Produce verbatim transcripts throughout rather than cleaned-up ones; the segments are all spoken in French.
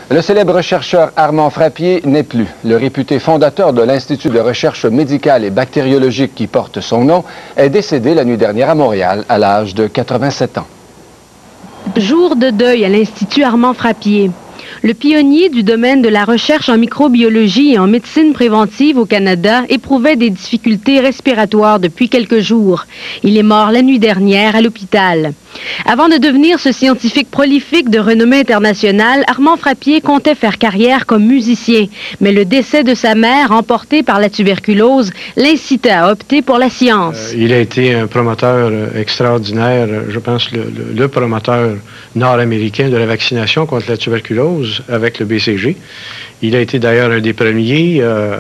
Le célèbre chercheur Armand Frappier n'est plus. Le réputé fondateur de l'Institut de recherche médicale et bactériologique qui porte son nom est décédé la nuit dernière à Montréal à l'âge de quatre-vingt-sept ans. Jour de deuil à l'Institut Armand Frappier. Le pionnier du domaine de la recherche en microbiologie et en médecine préventive au Canada éprouvait des difficultés respiratoires depuis quelques jours. Il est mort la nuit dernière à l'hôpital. Avant de devenir ce scientifique prolifique de renommée internationale, Armand Frappier comptait faire carrière comme musicien. Mais le décès de sa mère, emporté par la tuberculose, l'incitait à opter pour la science. Euh, il a été un promoteur extraordinaire, je pense le, le, le promoteur nord-américain de la vaccination contre la tuberculose avec le B C G. Il a été d'ailleurs un des premiers euh,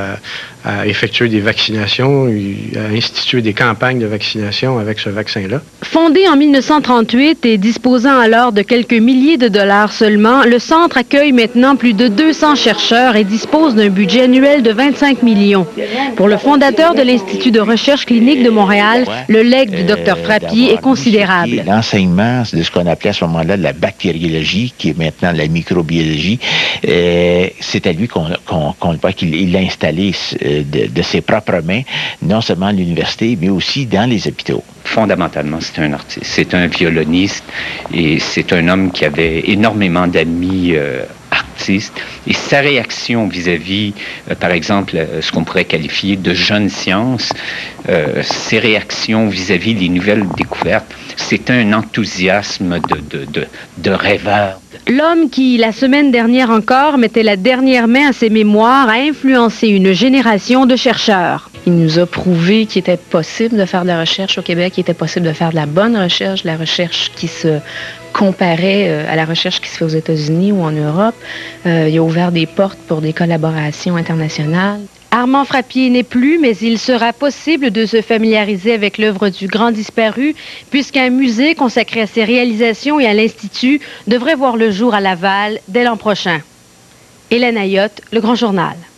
à, à effectuer des vaccinations, à instituer des campagnes de vaccination avec ce vaccin-là. Fondé en mille neuf cent trente-huit et disposant alors de quelques milliers de dollars seulement, le centre accueille maintenant plus de deux cents chercheurs et dispose d'un budget annuel de vingt-cinq millions. Pour le fondateur de l'Institut de recherche clinique de Montréal, le legs du docteur Frappier est considérable. L'enseignement de ce qu'on appelait à ce moment-là de la bactériologie, qui est maintenant la microbiologie, euh, c'est à lui qu'on qu'on, qu'on le voit qu'il l'a installé euh, de, de ses propres mains, non seulement à l'université, mais aussi dans les hôpitaux. Fondamentalement, c'est un artiste, c'est un violoniste et c'est un homme qui avait énormément d'amis euh, artistes. Et sa réaction vis-à-vis, euh, par exemple, euh, ce qu'on pourrait qualifier de jeune science, euh, ses réactions vis-à-vis des nouvelles découvertes, c'est un enthousiasme de, de, de, de rêveur. L'homme qui, la semaine dernière encore, mettait la dernière main à ses mémoires a influencé une génération de chercheurs. Il nous a prouvé qu'il était possible de faire de la recherche au Québec, qu'il était possible de faire de la bonne recherche, de la recherche qui se comparait euh, à la recherche qui se fait aux États-Unis ou en Europe. Euh, il a ouvert des portes pour des collaborations internationales. Armand Frappier n'est plus, mais il sera possible de se familiariser avec l'œuvre du grand disparu, puisqu'un musée consacré à ses réalisations et à l'Institut devrait voir le jour à Laval dès l'an prochain. Hélène Ayotte, Le Grand Journal.